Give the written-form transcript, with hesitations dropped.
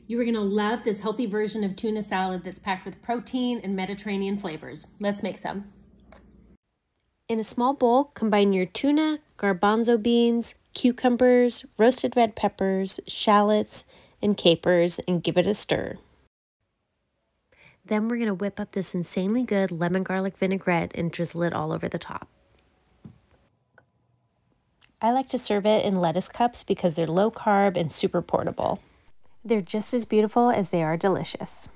You are gonna love this healthy version of tuna salad that's packed with protein and Mediterranean flavors. Let's make some. In a small bowl, combine your tuna, garbanzo beans, cucumbers, roasted red peppers, shallots, and capers, and give it a stir. Then we're going to whip up this insanely good lemon garlic vinaigrette and drizzle it all over the top. I like to serve it in lettuce cups because they're low carb and super portable. They're just as beautiful as they are delicious.